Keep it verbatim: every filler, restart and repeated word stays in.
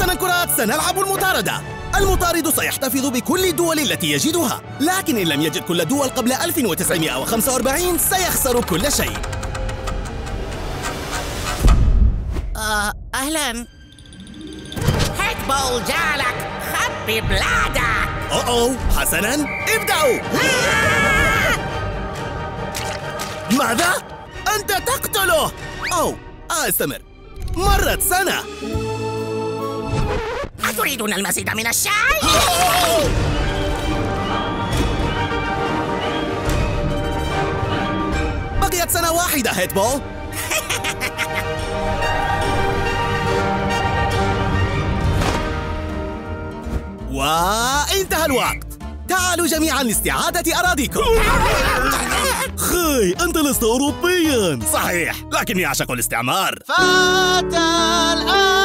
زمن الكرات سنلعب المطاردة. المطارد سيحتفظ بكل الدول التي يجدها، لكن إن لم يجد كل الدول قبل ألف وتسعمائة وخمسة وأربعين سيخسر كل شيء. آه، أهلاً. هيتبول جالك، خبي بلادك. أوه حسناً، ابدأوا. ماذا؟ أنت تقتله. أوه استمر. مرت سنة. أتريدون المزيد من الشاي؟ بقيت سنة واحدة هيتبول. وانتهى الوقت. تعالوا جميعا لاستعادة أراضيكم. خي أنت لست أوروبيا. صحيح، لكني أعشق الاستعمار. فات الآن.